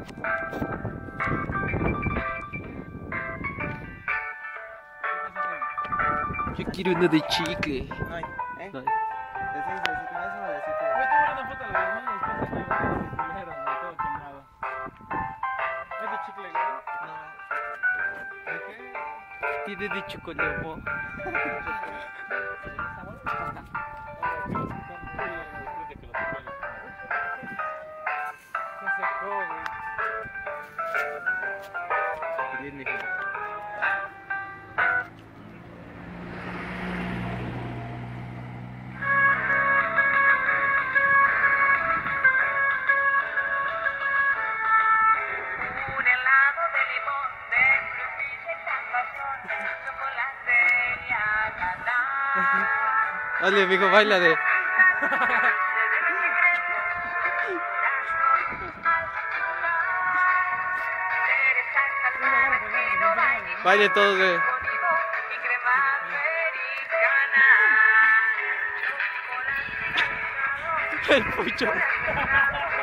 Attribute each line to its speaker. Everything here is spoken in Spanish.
Speaker 1: Yo quiero uno de chicle.
Speaker 2: No hay, ¿eh?
Speaker 1: No hay.
Speaker 2: De 6 de 7 meses o de 7
Speaker 3: Voy a tomar una foto de los niños, después de que primero, todo quemado. ¿Es de chicle, güey?
Speaker 2: No.
Speaker 3: ¿De qué?
Speaker 1: Tiene de chocolate.
Speaker 3: Se secó, güey.
Speaker 1: Tiene.
Speaker 4: Un helado de limón, de frutilla y zapazón, chocolate y agadá.
Speaker 1: Dale, amigo, baila de. Baile todos, güey.
Speaker 4: Y crema americana.
Speaker 1: El pucho.